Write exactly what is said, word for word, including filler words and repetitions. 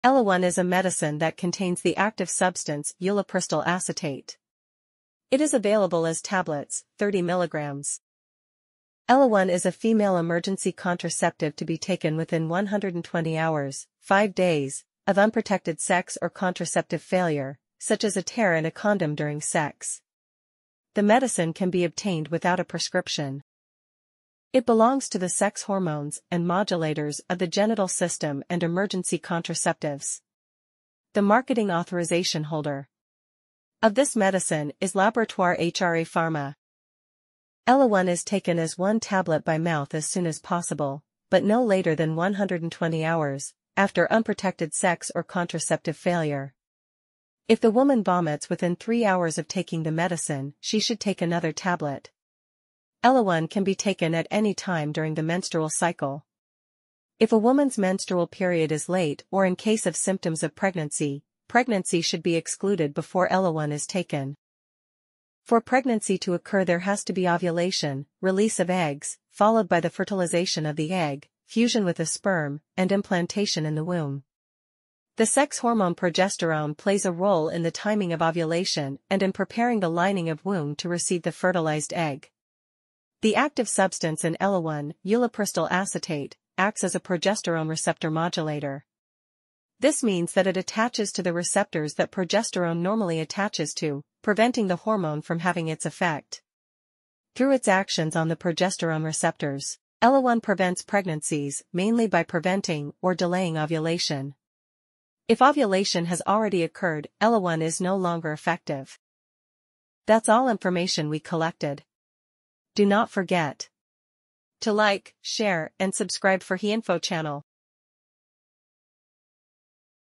ellaOne is a medicine that contains the active substance ulipristal acetate. It is available as tablets, thirty milligrams. ellaOne is a female emergency contraceptive to be taken within one hundred twenty hours, five days, of unprotected sex or contraceptive failure, such as a tear in a condom during sex. The medicine can be obtained without a prescription. It belongs to the sex hormones and modulators of the genital system and emergency contraceptives. The marketing authorization holder of this medicine is Laboratoire H R A Pharma. ellaOne is taken as one tablet by mouth as soon as possible, but no later than one hundred twenty hours, after unprotected sex or contraceptive failure. If the woman vomits within three hours of taking the medicine, she should take another tablet. ellaOne can be taken at any time during the menstrual cycle. If a woman's menstrual period is late or in case of symptoms of pregnancy, pregnancy should be excluded before ellaOne is taken. For pregnancy to occur, there has to be ovulation, release of eggs, followed by the fertilization of the egg, fusion with a sperm, and implantation in the womb. The sex hormone progesterone plays a role in the timing of ovulation and in preparing the lining of womb to receive the fertilized egg. The active substance in ellaOne, ulipristal acetate, acts as a progesterone receptor modulator. This means that it attaches to the receptors that progesterone normally attaches to, preventing the hormone from having its effect. Through its actions on the progesterone receptors, ellaOne prevents pregnancies mainly by preventing or delaying ovulation. If ovulation has already occurred, ellaOne is no longer effective. That's all information we collected. Do not forget to like, share, and subscribe for HeInfo channel.